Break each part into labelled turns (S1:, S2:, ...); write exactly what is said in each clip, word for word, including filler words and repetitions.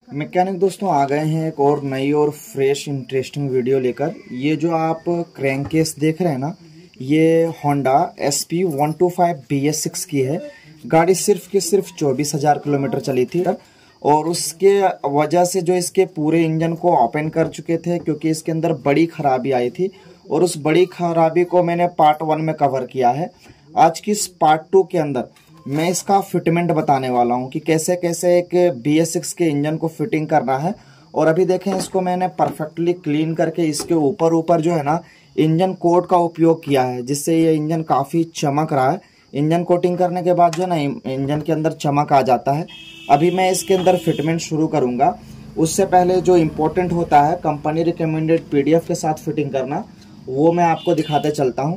S1: Mechanic दोस्तों आ गए हैं एक और नई और फ्रेश इंटरेस्टिंग वीडियो लेकर। ये जो आप क्रैंक केस देख रहे हैं ना, ये Honda S P one two five B S six की है। गाड़ी सिर्फ की सिर्फ चौबीस हजार किलोमीटर चली थी और उसके वजह से जो इसके पूरे इंजन को ओपन कर चुके थे क्योंकि इसके अंदर बड़ी खराबी आई थी और उस बड़ी खराबी को मैंने पार्ट वन में कवर किया है। आज की इस पार्ट टू के अंदर मैं इसका फिटमेंट बताने वाला हूं कि कैसे कैसे एक बी एस सिक्स के इंजन को फिटिंग करना है। और अभी देखें, इसको मैंने परफेक्टली क्लीन करके इसके ऊपर ऊपर जो है ना इंजन कोट का उपयोग किया है, जिससे ये इंजन काफ़ी चमक रहा है। इंजन कोटिंग करने के बाद जो है ना इंजन के अंदर चमक आ जाता है। अभी मैं इसके अंदर फिटमेंट शुरू करूँगा। उससे पहले जो इम्पोर्टेंट होता है company recommended P D F के साथ फिटिंग करना, वो मैं आपको दिखाते चलता हूँ।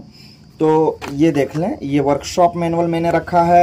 S1: तो ये देख लें, ये वर्कशॉप मैनुअल मैंने रखा है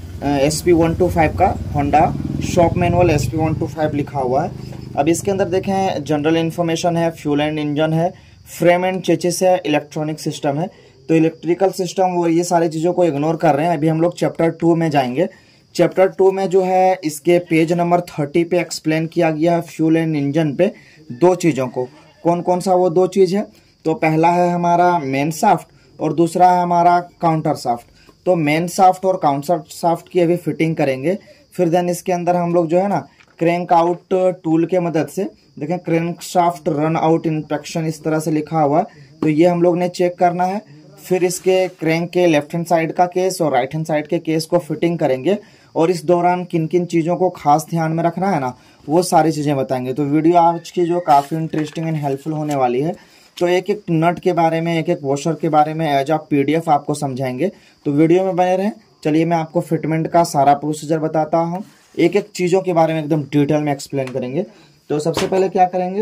S1: S P one two five का, Honda shop manual S P one two five लिखा हुआ है। अब इसके अंदर देखें जनरल इन्फॉर्मेशन है, फ्यूल एंड इंजन है, फ्रेम एंड चेचिस है, इलेक्ट्रॉनिक सिस्टम है। तो इलेक्ट्रिकल सिस्टम वो ये सारी चीज़ों को इग्नोर कर रहे हैं। अभी हम लोग चैप्टर टू में जाएंगे। चैप्टर टू में जो है इसके पेज नंबर थर्टी पे एक्सप्लेन किया गया है फ्यूल एंड इंजन पे दो चीज़ों को। कौन कौन सा वो दो चीज़ है? तो पहला है हमारा मेन शाफ्ट और दूसरा है हमारा काउंटर शाफ्ट। तो मेन शाफ्ट और काउंटर शाफ्ट की अभी फिटिंग करेंगे। फिर देन इसके अंदर हम लोग जो है ना क्रैंक आउट टूल के मदद से, देखें crank shaft run out inspection इस तरह से लिखा हुआ है, तो ये हम लोग ने चेक करना है। फिर इसके क्रैंक के लेफ्ट हैंड साइड का केस और राइट हैंड साइड के केस को फिटिंग करेंगे और इस दौरान किन किन चीज़ों को खास ध्यान में रखना है ना, वो सारी चीज़ें बताएंगे। तो वीडियो आज की जो काफ़ी इंटरेस्टिंग एंड हेल्पफुल होने वाली है। तो एक एक नट के बारे में, एक एक वॉशर के बारे में एज आ पीडीएफ आपको समझाएंगे, तो वीडियो में बने रहें। चलिए मैं आपको फिटमेंट का सारा प्रोसीजर बताता हूँ, एक एक चीज़ों के बारे में एकदम डिटेल में एक्सप्लेन करेंगे। तो सबसे पहले क्या करेंगे,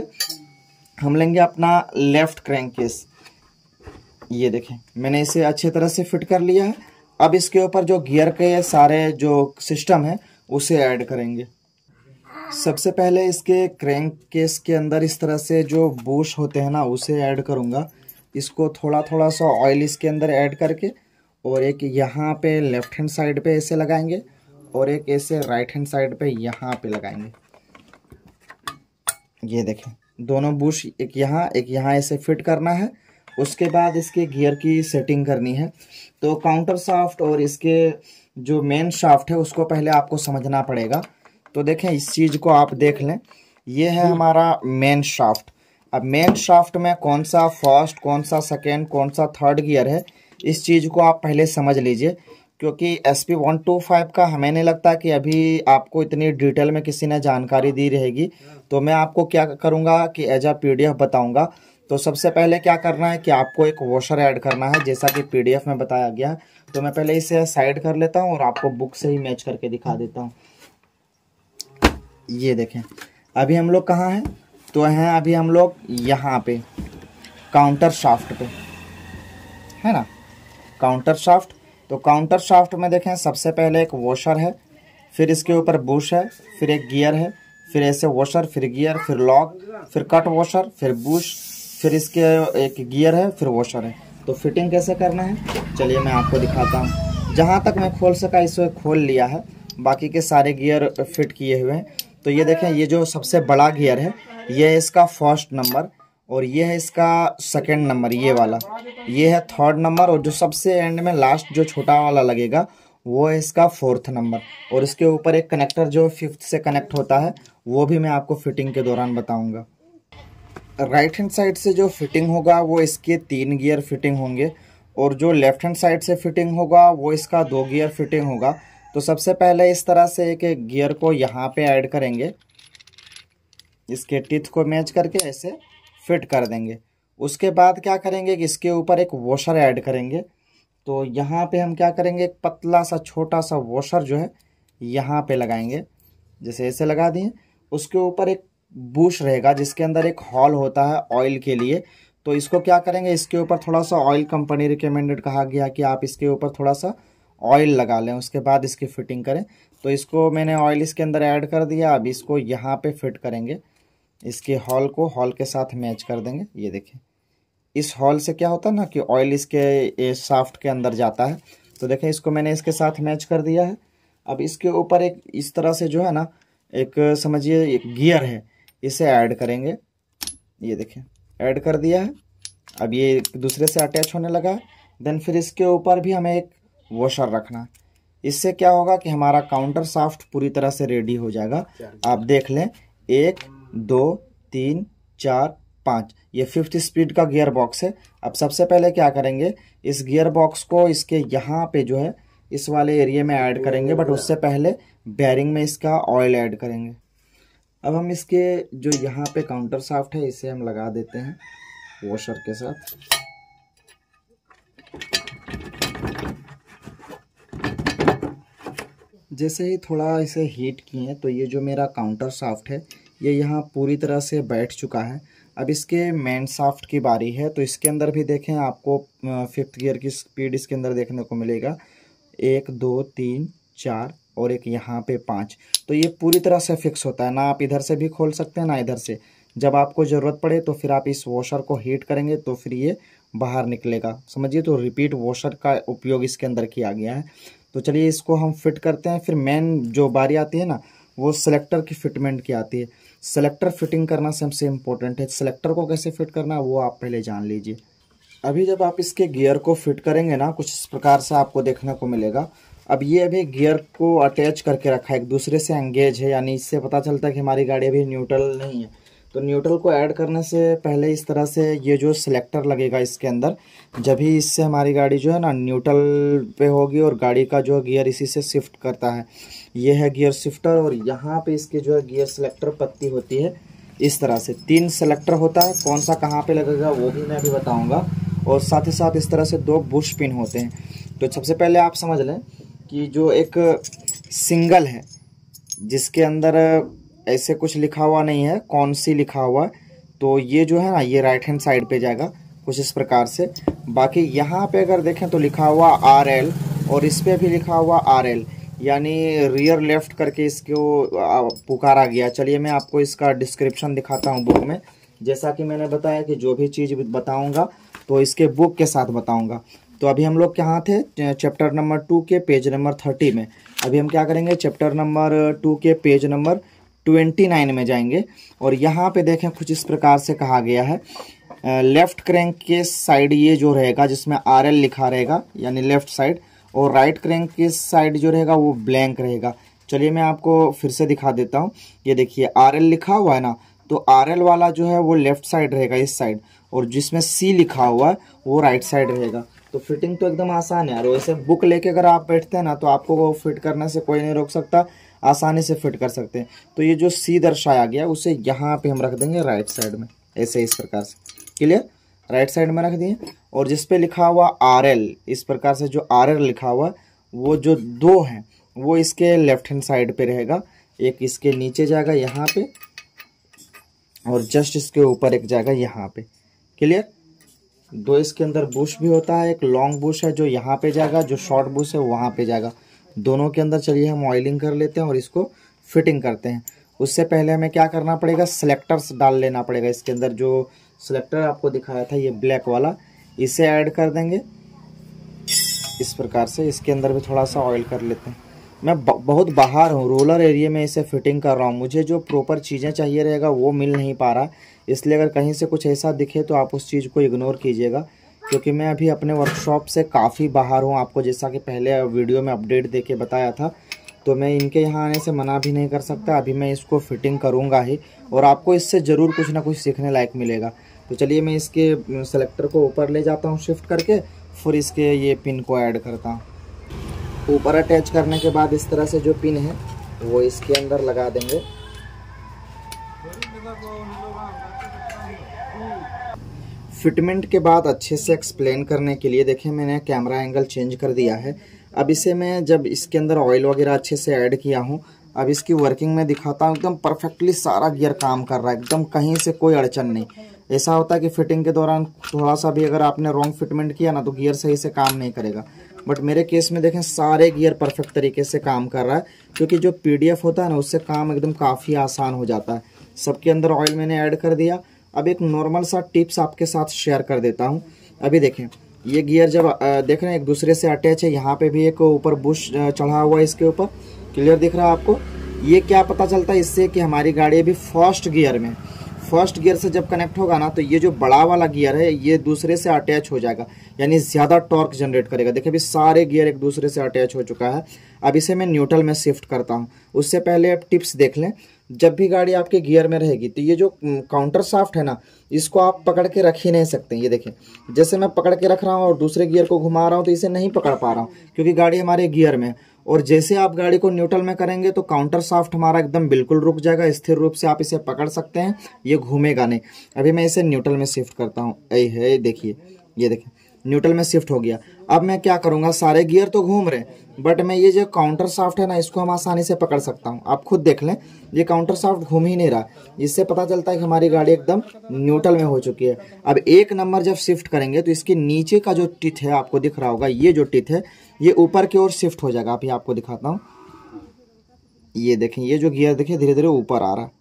S1: हम लेंगे अपना लेफ्ट क्रैंक केस। ये देखें मैंने इसे अच्छी तरह से फिट कर लिया है। अब इसके ऊपर जो गियर के सारे जो सिस्टम है उसे ऐड करेंगे। सबसे पहले इसके क्रैंक केस के अंदर इस तरह से जो बुश होते हैं ना उसे ऐड करूंगा। इसको थोड़ा थोड़ा सा ऑयल इसके अंदर ऐड करके और एक यहाँ पे लेफ्ट हैंड साइड पे ऐसे लगाएंगे और एक ऐसे राइट हैंड साइड पे यहाँ पे लगाएंगे। ये देखें दोनों बुश, एक यहाँ एक यहाँ ऐसे फिट करना है। उसके बाद इसके गियर की सेटिंग करनी है। तो काउंटर शाफ्ट और इसके जो मेन शाफ्ट है उसको पहले आपको समझना पड़ेगा। तो देखें इस चीज़ को आप देख लें, ये है हमारा मेन शाफ्ट। अब मेन शाफ्ट में कौन सा फर्स्ट, कौन सा सेकेंड, कौन सा थर्ड गियर है, इस चीज़ को आप पहले समझ लीजिए, क्योंकि S P one two five का हमें नहीं लगता कि अभी आपको इतनी डिटेल में किसी ने जानकारी दी रहेगी। तो मैं आपको क्या करूँगा कि as a P D F बताऊँगा। तो सबसे पहले क्या करना है कि आपको एक वॉशर ऐड करना है, जैसा कि पी डी एफ में बताया गया है। तो मैं पहले इसे साइड कर लेता हूँ और आपको बुक से ही मैच करके दिखा देता हूँ। ये देखें अभी हम लोग कहाँ हैं, तो हैं अभी हम लोग यहाँ पे काउंटर शाफ्ट पे, है ना, काउंटर शाफ्ट। तो काउंटर शाफ्ट में देखें सबसे पहले एक वॉशर है, फिर इसके ऊपर बुश है, फिर एक गियर है, फिर ऐसे वॉशर, फिर गियर, फिर लॉक, फिर कट वॉशर, फिर बुश, फिर इसके एक गियर है, फिर वॉशर है। तो फिटिंग कैसे करना है चलिए मैं आपको दिखाता हूँ। जहाँ तक मैं खोल सका इसे खोल लिया है, बाकी के सारे गियर फिट किए हुए हैं। तो ये देखें ये जो सबसे बड़ा गियर है ये है इसका फर्स्ट नंबर और ये है इसका सेकंड नंबर, ये वाला ये है थर्ड नंबर, और जो सबसे एंड में लास्ट जो छोटा वाला लगेगा वो है इसका फोर्थ नंबर। और इसके ऊपर एक कनेक्टर जो फिफ्थ से कनेक्ट होता है वो भी मैं आपको फिटिंग के दौरान बताऊंगा। राइट हैंड साइड से जो फिटिंग होगा वो इसके तीन गियर फिटिंग होंगे और जो लेफ्ट हैंड साइड से फिटिंग होगा वो इसका दो गियर फिटिंग होगा। तो सबसे पहले इस तरह से एक एक गियर को यहाँ पे ऐड करेंगे, इसके टिथ को मैच करके ऐसे फिट कर देंगे। उसके बाद क्या करेंगे कि इसके ऊपर एक वॉशर ऐड करेंगे। तो यहाँ पे हम क्या करेंगे, एक पतला सा छोटा सा वॉशर जो है यहाँ पे लगाएंगे, जैसे ऐसे लगा दिए। उसके ऊपर एक बुश रहेगा जिसके अंदर एक हॉल होता है ऑयल के लिए। तो इसको क्या करेंगे, इसके ऊपर थोड़ा सा ऑयल, कंपनी रिकमेंडेड कहा गया कि आप इसके ऊपर थोड़ा सा ऑयल लगा लें, उसके बाद इसकी फिटिंग करें। तो इसको मैंने ऑयल इसके अंदर ऐड कर दिया। अब इसको यहाँ पे फिट करेंगे, इसके हॉल को हॉल के साथ मैच कर देंगे। ये देखें इस हॉल से क्या होता है ना कि ऑयल इसके शाफ्ट के अंदर जाता है। तो देखें इसको मैंने इसके साथ मैच कर दिया है। अब इसके ऊपर एक इस तरह से जो है ना एक समझिए एक गियर है, इसे ऐड करेंगे। ये देखें ऐड कर दिया है। अब ये एक दूसरे से अटैच होने लगा है। देन फिर इसके ऊपर भी हमें एक वॉशर रखना है। इससे क्या होगा कि हमारा काउंटर शाफ्ट पूरी तरह से रेडी हो जाएगा। आप देख लें, एक दो तीन चार पाँच, ये फिफ्थ स्पीड का गियर बॉक्स है। अब सबसे पहले क्या करेंगे, इस गियर बॉक्स को इसके यहाँ पे जो है इस वाले एरिया में ऐड करेंगे, बट उससे पहले बेयरिंग में इसका ऑयल ऐड करेंगे। अब हम इसके जो यहाँ पे काउंटर शाफ्ट है इसे हम लगा देते हैं वॉशर के साथ। जैसे ही थोड़ा इसे हीट किए तो ये जो मेरा काउंटर शाफ्ट है ये यहाँ पूरी तरह से बैठ चुका है। अब इसके मेन शाफ्ट की बारी है, तो इसके अंदर भी देखें आपको फिफ्थ गियर की स्पीड इसके अंदर देखने को मिलेगा, एक दो तीन चार और एक यहाँ पे पाँच। तो ये पूरी तरह से फिक्स होता है, ना आप इधर से भी खोल सकते हैं ना इधर से। जब आपको ज़रूरत पड़े तो फिर आप इस वॉशर को हीट करेंगे तो फिर ये बाहर निकलेगा, समझिए। तो रिपीट वॉशर का उपयोग इसके अंदर किया गया है। तो चलिए इसको हम फिट करते हैं। फिर मेन जो बारी आती है ना वो सिलेक्टर की फिटमेंट की आती है। सिलेक्टर फिटिंग करना सबसे इम्पोर्टेंट है। सिलेक्टर को कैसे फिट करना है वो आप पहले जान लीजिए। अभी जब आप इसके गियर को फिट करेंगे ना कुछ इस प्रकार से आपको देखने को मिलेगा। अब ये अभी गियर को अटैच करके रखा है, एक दूसरे से एंगेज है, यानी इससे पता चलता है कि हमारी गाड़ी अभी न्यूट्रल नहीं है। तो न्यूट्रल को ऐड करने से पहले इस तरह से ये जो सिलेक्टर लगेगा इसके अंदर, जब भी इससे हमारी गाड़ी जो है ना न्यूट्रल पे होगी और गाड़ी का जो गियर इसी से शिफ्ट करता है। ये है गियर शिफ्टर और यहाँ पे इसके जो है गियर सिलेक्टर पत्ती होती है। इस तरह से तीन सिलेक्टर होता है, कौन सा कहाँ पे लगेगा वो भी मैं अभी बताऊँगा। और साथ ही साथ इस तरह से दो बुश पिन होते हैं। तो सबसे पहले आप समझ लें कि जो एक सिंगल है जिसके अंदर ऐसे कुछ लिखा हुआ नहीं है, कौन सी लिखा हुआ है, तो ये जो है ना ये राइट हैंड साइड पे जाएगा कुछ इस प्रकार से। बाकी यहाँ पे अगर देखें तो लिखा हुआ आर एल और इस पे भी लिखा हुआ आर एल, यानी रियर लेफ्ट करके इसको पुकारा गया। चलिए मैं आपको इसका डिस्क्रिप्शन दिखाता हूँ बुक में। जैसा कि मैंने बताया कि जो भी चीज़ बताऊँगा तो इसके बुक के साथ बताऊँगा। तो अभी हम लोग कहाँ थे, चैप्टर नंबर टू के पेज नंबर थर्टी में। अभी हम क्या करेंगे, चैप्टर नंबर टू के पेज नंबर ट्वेंटी नाइन में जाएंगे। और यहाँ पे देखें कुछ इस प्रकार से कहा गया है, लेफ्ट क्रैंक के साइड ये जो रहेगा जिसमें आर एल लिखा रहेगा यानी लेफ्ट साइड, और राइट क्रैंक के साइड जो रहेगा वो ब्लैंक रहेगा। चलिए मैं आपको फिर से दिखा देता हूँ। ये देखिए आर एल लिखा हुआ है ना, तो आर एल वाला जो है वो लेफ्ट साइड रहेगा इस साइड, और जिसमें सी लिखा हुआ है वो राइट साइड रहेगा। तो फिटिंग तो एकदम आसान है यार। वैसे बुक लेके अगर आप बैठते हैं ना तो आपको वो फिट करने से कोई नहीं रोक सकता, आसानी से फिट कर सकते हैं। तो ये जो सी दर्शाया गया उसे यहाँ पे हम रख देंगे राइट साइड में, ऐसे इस प्रकार से। क्लियर, राइट साइड में रख दिए। और जिस पे लिखा हुआ आर एल, इस प्रकार से जो आर एल लिखा हुआ वो जो दो हैं वो इसके लेफ्ट हैंड साइड पे रहेगा। एक इसके नीचे जाएगा यहाँ पे और जस्ट इसके ऊपर एक जाएगा यहाँ पे। क्लियर, दो इसके अंदर बुश भी होता है, एक लॉन्ग बुश है जो यहाँ पे जाएगा, जो शॉर्ट बुश है वहाँ पे जाएगा। दोनों के अंदर चलिए हम ऑयलिंग कर लेते हैं और इसको फिटिंग करते हैं। उससे पहले हमें क्या करना पड़ेगा, सिलेक्टर्स डाल लेना पड़ेगा इसके अंदर। जो सिलेक्टर आपको दिखाया था ये ब्लैक वाला, इसे ऐड कर देंगे इस प्रकार से। इसके अंदर भी थोड़ा सा ऑयल कर लेते हैं। मैं बहुत बाहर हूँ, रूरल एरिया में इसे फिटिंग कर रहा हूँ। मुझे जो प्रॉपर चीज़ें चाहिए रहेगा वो मिल नहीं पा रहा, इसलिए अगर कहीं से कुछ ऐसा दिखे तो आप उस चीज़ को इग्नोर कीजिएगा, क्योंकि मैं अभी अपने वर्कशॉप से काफ़ी बाहर हूँ। आपको जैसा कि पहले वीडियो में अपडेट दे के बताया था, तो मैं इनके यहाँ आने से मना भी नहीं कर सकता। अभी मैं इसको फिटिंग करूँगा ही और आपको इससे ज़रूर कुछ ना कुछ सीखने लायक मिलेगा। तो चलिए मैं इसके सेलेक्टर को ऊपर ले जाता हूँ शिफ्ट करके, फिर इसके ये पिन को ऐड करता हूँ। ऊपर अटैच करने के बाद इस तरह से जो पिन है वो इसके अंदर लगा देंगे। फिटमेंट के बाद अच्छे से एक्सप्लेन करने के लिए देखिए मैंने कैमरा एंगल चेंज कर दिया है। अब इसे मैं जब इसके अंदर ऑयल वगैरह अच्छे से ऐड किया हूँ, अब इसकी वर्किंग में दिखाता हूँ। एकदम परफेक्टली सारा गियर काम कर रहा है, एकदम कहीं से कोई अड़चन नहीं। ऐसा होता है कि फिटिंग के दौरान थोड़ा सा भी अगर आपने रॉन्ग फिटमेंट किया ना तो गियर सही से काम नहीं करेगा। बट मेरे केस में देखें सारे गियर परफेक्ट तरीके से काम कर रहा है, क्योंकि जो पीडीएफ होता है ना उससे काम एकदम काफ़ी आसान हो जाता है। सबके अंदर ऑयल मैंने ऐड कर दिया। अब एक नॉर्मल सा टिप्स आपके साथ शेयर कर देता हूँ। अभी देखें ये गियर जब देख रहे हैं एक दूसरे से अटैच है, यहाँ पे भी एक ऊपर बुश चढ़ा हुआ है इसके ऊपर, क्लियर दिख रहा है आपको। ये क्या पता चलता है इससे कि हमारी गाड़ी अभी फर्स्ट गियर में, फर्स्ट गियर से जब कनेक्ट होगा ना तो ये जो बड़ा वाला गियर है ये दूसरे से अटैच हो जाएगा, यानी ज़्यादा टॉर्क जनरेट करेगा। देखिए अभी सारे गियर एक दूसरे से अटैच हो चुका है। अब इसे मैं न्यूट्रल में शिफ्ट करता हूँ। उससे पहले आप टिप्स देख लें, जब भी गाड़ी आपके गियर में रहेगी तो ये जो काउंटर शाफ्ट है ना, इसको आप पकड़ के रख ही नहीं सकते। ये देखें, जैसे मैं पकड़ के रख रहा हूँ और दूसरे गियर को घुमा रहा हूँ तो इसे नहीं पकड़ पा रहा हूँ क्योंकि गाड़ी हमारे गियर में। और जैसे आप गाड़ी को न्यूट्रल में करेंगे तो काउंटर शाफ्ट हमारा एकदम बिल्कुल रुक जाएगा, स्थिर रूप से आप इसे पकड़ सकते हैं, ये घूमेगा नहीं। अभी मैं इसे न्यूट्रल में शिफ्ट करता हूँ। ऐ है देखिए, ये देखिए न्यूट्रल में शिफ्ट हो गया। अब मैं क्या करूँगा, सारे गियर तो घूम रहे हैं बट मैं ये जो काउंटर शाफ्ट है ना इसको हम आसानी से पकड़ सकता हूँ। आप खुद देख लें, ये काउंटर शाफ्ट घूम ही नहीं रहा। इससे पता चलता है कि हमारी गाड़ी एकदम न्यूट्रल में हो चुकी है। अब एक नंबर जब शिफ्ट करेंगे तो इसके नीचे का जो टिथ है आपको दिख रहा होगा, ये जो टिथ है ये ऊपर की ओर शिफ्ट हो जाएगा। अभी आपको दिखाता हूँ, ये देखें ये जो गियर देखिए धीरे धीरे ऊपर आ रहा है,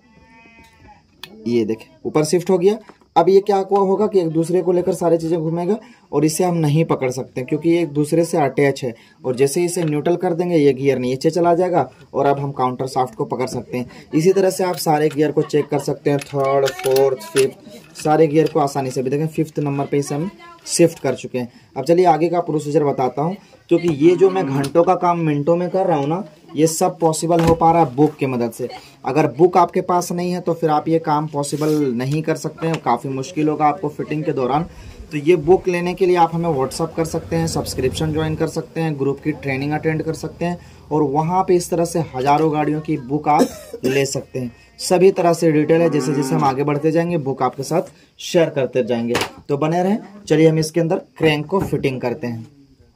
S1: ये देखें ऊपर शिफ्ट हो गया। अब ये क्या होगा कि एक दूसरे को लेकर सारी चीज़ें घूमेगा और इसे हम नहीं पकड़ सकते क्योंकि ये एक दूसरे से अटैच है। और जैसे ही इसे न्यूट्रल कर देंगे ये गियर नीचे चला जाएगा और अब हम काउंटर शाफ्ट को पकड़ सकते हैं। इसी तरह से आप सारे गियर को चेक कर सकते हैं, थर्ड फोर्थ फिफ्थ सारे गियर को आसानी से। भी देखें फिफ्थ नंबर पे इसे हम शिफ्ट कर चुके हैं। अब चलिए आगे का प्रोसीजर बताता हूँ, क्योंकि ये जो मैं घंटों का काम मिनटों में कर रहा हूँ ना, ये सब पॉसिबल हो पा रहा है बुक की मदद से। अगर बुक आपके पास नहीं है तो फिर आप ये काम पॉसिबल नहीं कर सकते हैं, काफ़ी मुश्किल होगा आपको फिटिंग के दौरान। तो ये बुक लेने के लिए आप हमें व्हाट्सअप कर सकते हैं, सब्सक्रिप्शन ज्वाइन कर सकते हैं, ग्रुप की ट्रेनिंग अटेंड कर सकते हैं और वहाँ पे इस तरह से हज़ारों गाड़ियों की बुक आप ले सकते हैं। सभी तरह से डिटेल है, जैसे जैसे हम आगे बढ़ते जाएंगे बुक आपके साथ शेयर करते जाएंगे, तो बने रहें। चलिए हम इसके अंदर क्रैंक को फिटिंग करते हैं।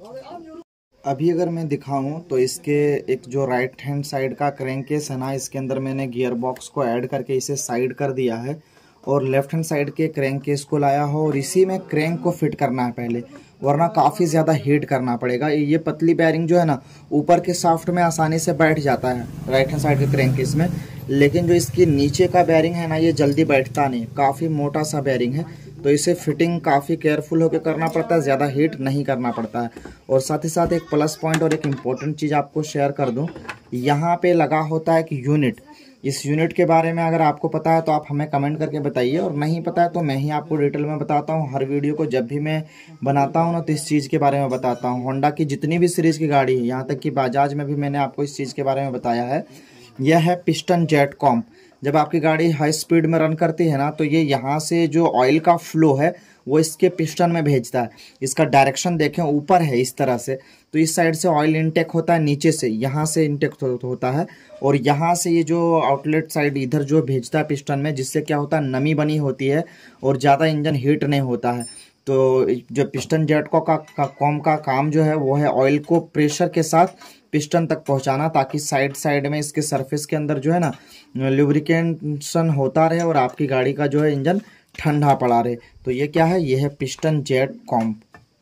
S1: अभी अगर मैं दिखाऊं तो इसके एक जो राइट हैंड साइड का क्रैंक केस है ना, इसके अंदर मैंने गियर बॉक्स को ऐड करके इसे साइड कर दिया है और लेफ्ट हैंड साइड के क्रैंक केस को लाया हो और इसी में क्रैंक को फिट करना है पहले, वरना काफ़ी ज़्यादा हीट करना पड़ेगा। ये पतली बेयरिंग जो है ना ऊपर के शाफ्ट में आसानी से बैठ जाता है राइट हैंड साइड के क्रैंक केस में, लेकिन जो इसकी नीचे का बेयरिंग है ना ये जल्दी बैठता नहीं, काफ़ी मोटा सा बेयरिंग है, तो इसे फिटिंग काफ़ी केयरफुल होकर करना पड़ता है, ज़्यादा हीट नहीं करना पड़ता है। और साथ ही साथ एक प्लस पॉइंट और एक इम्पोर्टेंट चीज़ आपको शेयर कर दूं, यहाँ पे लगा होता है कि यूनिट, इस यूनिट के बारे में अगर आपको पता है तो आप हमें कमेंट करके बताइए, और नहीं पता है तो मैं ही आपको डिटेल में बताता हूँ। हर वीडियो को जब भी मैं बनाता हूँ ना तो इस चीज़ के बारे में बताता हूँ। होंडा की जितनी भी सीरीज़ की गाड़ी है, यहाँ तक कि बजाज में भी मैंने आपको इस चीज़ के बारे में बताया है। यह है पिस्टन जेट कॉम्प। जब आपकी गाड़ी हाई स्पीड में रन करती है ना तो ये यहाँ से जो ऑयल का फ्लो है वो इसके पिस्टन में भेजता है। इसका डायरेक्शन देखें ऊपर है इस तरह से, तो इस साइड से ऑयल इनटेक होता है, नीचे से यहाँ से इनटेक होता है और यहाँ से ये जो आउटलेट साइड इधर जो भेजता है पिस्टन में, जिससे क्या होता है नमी बनी होती है और ज़्यादा इंजन हीट नहीं होता है। तो जो पिस्टन जेट को का, का कॉम का काम जो है वो है ऑयल को प्रेशर के साथ पिस्टन तक पहुंचाना, ताकि साइड साइड में इसके सरफेस के अंदर जो है ना लुब्रिकेशन होता रहे और आपकी गाड़ी का जो है इंजन ठंडा पड़ा रहे। तो ये क्या है, ये है पिस्टन जेट कॉम्प।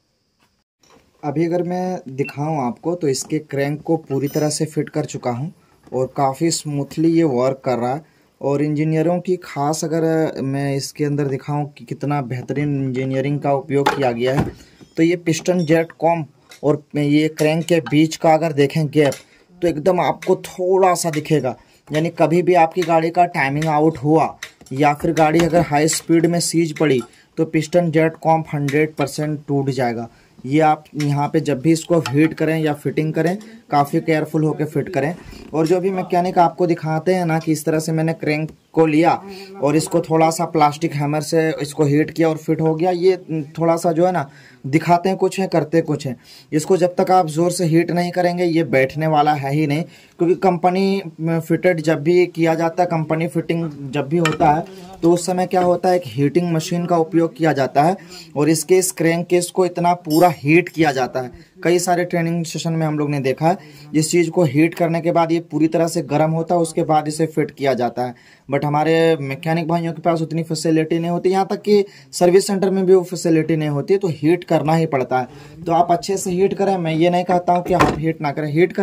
S1: अभी अगर मैं दिखाऊं आपको तो इसके क्रैंक को पूरी तरह से फिट कर चुका हूं और काफ़ी स्मूथली ये वर्क कर रहा है। और इंजीनियरों की खास अगर मैं इसके अंदर दिखाऊं कि कितना बेहतरीन इंजीनियरिंग का उपयोग किया गया है, तो ये पिस्टन जेट कॉम्प और ये क्रैंक के बीच का अगर देखें गैप तो एकदम आपको थोड़ा सा दिखेगा, यानी कभी भी आपकी गाड़ी का टाइमिंग आउट हुआ या फिर गाड़ी अगर हाई स्पीड में सीज पड़ी तो पिस्टन जेट कॉम्प हंड्रेड परसेंट टूट जाएगा। ये आप यहाँ पे जब भी इसको हीट करें या फिटिंग करें काफ़ी केयरफुल होकर फिट करें। और जो भी मैकेनिक आपको दिखाते हैं ना कि इस तरह से मैंने क्रैंक को लिया और इसको थोड़ा सा प्लास्टिक हैमर से इसको हीट किया और फिट हो गया, ये थोड़ा सा जो है ना दिखाते हैं कुछ है करते कुछ है। इसको जब तक आप ज़ोर से हीट नहीं करेंगे ये बैठने वाला है ही नहीं, क्योंकि कंपनी फिटेड जब भी किया जाता है, कंपनी फिटिंग जब भी होता है तो उस समय क्या होता है, एक हीटिंग मशीन का उपयोग किया जाता है और इसके इस क्रैंक केस को इतना पूरा हीट किया जाता है। कई सारे ट्रेनिंग सेशन में हम लोग ने देखा है इस चीज़ को हीट करने के बाद ये पूरी तरह से गर्म होता है, उसके बाद इसे फिट किया जाता है। बट हमारे मैकेनिक भाइयों के पास उतनी फैसिलिटी नहीं होती, यहाँ तक कि सर्विस सेंटर में भी वो फैसिलिटी नहीं होती, तो हीट करना ही पड़ता है। तो आप अच्छे से हीट करें, मैं ये नहीं कहता हूँ कि आप हीट ना करें, हीट करें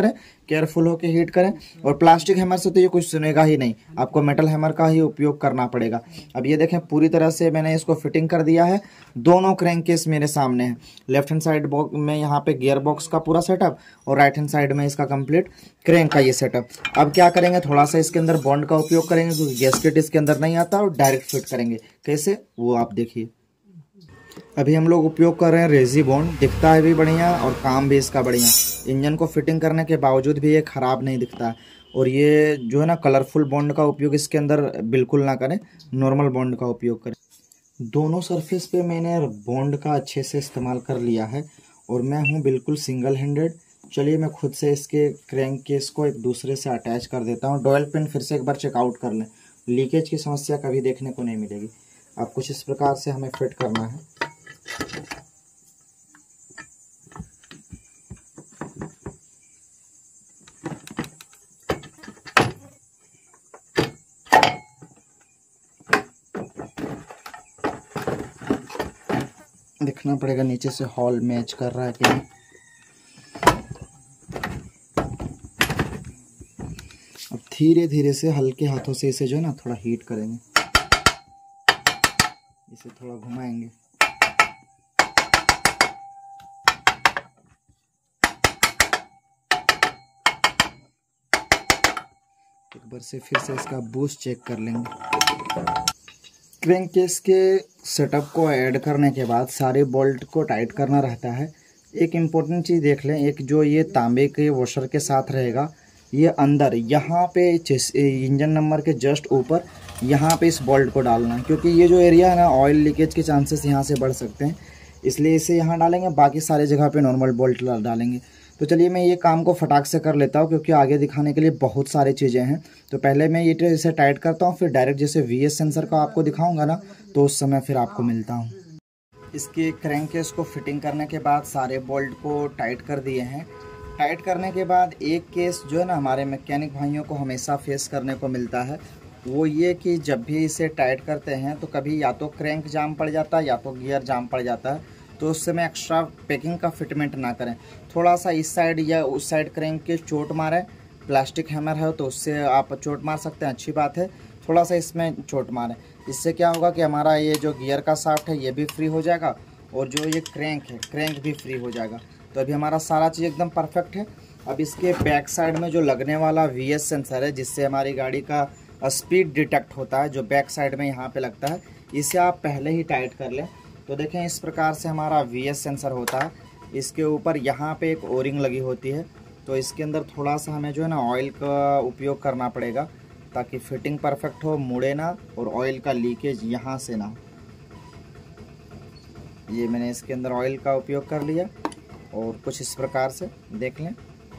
S1: केयरफुल होकर हीट करें। और प्लास्टिक हैमर से तो ये कुछ सुनेगा ही नहीं, आपको मेटल हैमर का ही उपयोग करना पड़ेगा। अब ये देखें पूरी तरह से मैंने इसको फिटिंग कर दिया है। दोनों क्रैंक केस मेरे सामने है। लेफ्ट हैंड साइड बॉक्स में यहाँ पे गियर बॉक्स का पूरा सेटअप और राइट हैंड साइड में इसका कंप्लीट क्रैंक का ये सेटअप। अब क्या करेंगे, थोड़ा सा इसके अंदर बॉन्ड का उपयोग करेंगे क्योंकि गैस्केट इसके अंदर नहीं आता, और डायरेक्ट फिट करेंगे। कैसे वो आप देखिए। अभी हम लोग उपयोग कर रहे हैं रेजी बॉन्ड, दिखता है भी बढ़िया और काम भी इसका बढ़िया। इंजन को फिटिंग करने के बावजूद भी ये ख़राब नहीं दिखता है। और ये जो है ना कलरफुल बॉन्ड का उपयोग इसके अंदर बिल्कुल ना करें, नॉर्मल बॉन्ड का उपयोग करें। दोनों सरफेस पे मैंने बॉन्ड का अच्छे से इस्तेमाल कर लिया है और मैं हूँ बिल्कुल सिंगल हैंडेड। चलिए मैं खुद से इसके क्रैंक केस को एक दूसरे से अटैच कर देता हूँ। डॉयल पिन फिर से एक बार चेकआउट कर लें, लीकेज की समस्या कभी देखने को नहीं मिलेगी। अब कुछ इस प्रकार से हमें फिट करना है। देखना पड़ेगा नीचे से हॉल मैच कर रहा है कि नहीं। अब धीरे धीरे से हल्के हाथों से इसे जो है ना थोड़ा हीट करेंगे, इसे थोड़ा घुमाएंगे। एक बार से फिर से इसका बूस्ट चेक कर लेंगे। क्रैंक केस के सेटअप को ऐड करने के बाद सारे बोल्ट को टाइट करना रहता है। एक इम्पोर्टेंट चीज़ देख लें, एक जो ये तांबे के वॉशर के साथ रहेगा, ये अंदर यहाँ पे इंजन नंबर के जस्ट ऊपर यहाँ पे इस बोल्ट को डालना है, क्योंकि ये जो एरिया है ना ऑयल लीकेज के चांसेस यहाँ से बढ़ सकते हैं, इसलिए इसे यहाँ डालेंगे। बाकी सारे जगह पे नॉर्मल बोल्ट डालेंगे। तो चलिए मैं ये काम को फटाक से कर लेता हूँ क्योंकि आगे दिखाने के लिए बहुत सारी चीज़ें हैं। तो पहले मैं ये इसे टाइट करता हूँ, फिर डायरेक्ट जैसे वी एस सेंसर का आपको दिखाऊंगा ना, तो उस समय फिर आपको मिलता हूँ। इसके क्रैंक केस को फिटिंग करने के बाद सारे बोल्ट को टाइट कर दिए हैं। टाइट करने के बाद एक केस जो है ना हमारे मैकेनिक भाइयों को हमेशा फेस करने को मिलता है, वो ये कि जब भी इसे टाइट करते हैं तो कभी या तो क्रैंक जाम पड़ जाता है या तो गियर जाम पड़ जाता है। तो उस समय एक्स्ट्रा पैकिंग का फिटमेंट ना करें। थोड़ा सा इस साइड या उस साइड क्रैंक के चोट मारें, प्लास्टिक हैमर है तो उससे आप चोट मार सकते हैं, अच्छी बात है। थोड़ा सा इसमें चोट मारें, इससे क्या होगा कि हमारा ये जो गियर का शाफ्ट है ये भी फ्री हो जाएगा और जो ये क्रैंक है क्रैंक भी फ्री हो जाएगा। तो अभी हमारा सारा चीज़ एकदम परफेक्ट है। अब इसके बैक साइड में जो लगने वाला वी एस सेंसर है, जिससे हमारी गाड़ी का स्पीड डिटेक्ट होता है, जो बैक साइड में यहाँ पे लगता है, इसे आप पहले ही टाइट कर लें। तो देखें इस प्रकार से हमारा वी एस सेंसर होता है। इसके ऊपर यहाँ पे एक ओरिंग लगी होती है, तो इसके अंदर थोड़ा सा हमें जो है ना ऑयल का उपयोग करना पड़ेगा ताकि फिटिंग परफेक्ट हो, मुड़े ना और ऑयल का लीकेज यहाँ से ना हो। ये मैंने इसके अंदर ऑयल का उपयोग कर लिया और कुछ इस प्रकार से देख लें।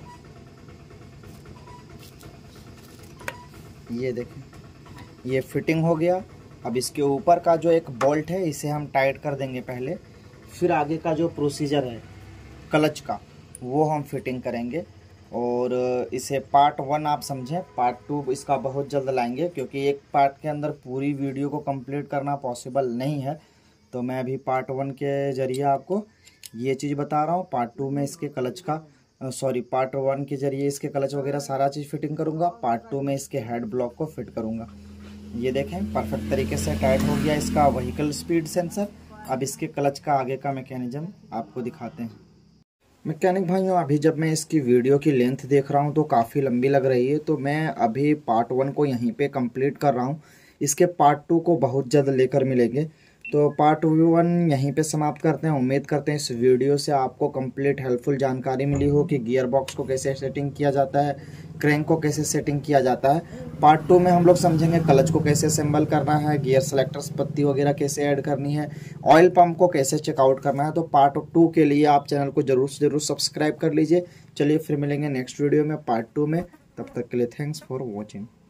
S1: ये देखें ये फिटिंग हो गया। अब इसके ऊपर का जो एक बोल्ट है इसे हम टाइट कर देंगे पहले, फिर आगे का जो प्रोसीजर है क्लच का वो हम फिटिंग करेंगे। और इसे पार्ट वन आप समझें, पार्ट टू इसका बहुत जल्द लाएंगे क्योंकि एक पार्ट के अंदर पूरी वीडियो को कंप्लीट करना पॉसिबल नहीं है। तो मैं अभी पार्ट वन के ज़रिए आपको ये चीज़ बता रहा हूँ। पार्ट टू में इसके क्लच का सॉरी पार्ट वन के ज़रिए इसके क्लच वगैरह सारा चीज़ फिटिंग करूँगा। पार्ट टू में इसके हेड ब्लॉक को फिट करूँगा। ये देखें परफेक्ट तरीके से टाइट हो गया इसका व्हीकल स्पीड सेंसर। अब इसके क्लच का आगे का मैकेनिज्म आपको दिखाते हैं। मैकेनिक भाइयों, अभी जब मैं इसकी वीडियो की लेंथ देख रहा हूँ तो काफ़ी लंबी लग रही है, तो मैं अभी पार्ट वन को यहीं पे कंप्लीट कर रहा हूँ। इसके पार्ट टू को बहुत जल्द लेकर मिलेंगे। तो पार्ट वन यहीं पे समाप्त करते हैं। उम्मीद करते हैं इस वीडियो से आपको कंप्लीट हेल्पफुल जानकारी मिली हो कि गियर बॉक्स को कैसे सेटिंग किया जाता है, क्रैंक को कैसे सेटिंग किया जाता है। पार्ट टू में हम लोग समझेंगे क्लच को कैसे असेंबल करना है, गियर सेलेक्टर्स पत्ती वगैरह कैसे ऐड करनी है, ऑयल पंप को कैसे चेकआउट करना है। तो पार्ट टू के लिए आप चैनल को जरूर से जरूर सब्सक्राइब कर लीजिए। चलिए फिर मिलेंगे नेक्स्ट वीडियो में पार्ट टू में। तब तक के लिए थैंक्स फॉर वॉचिंग।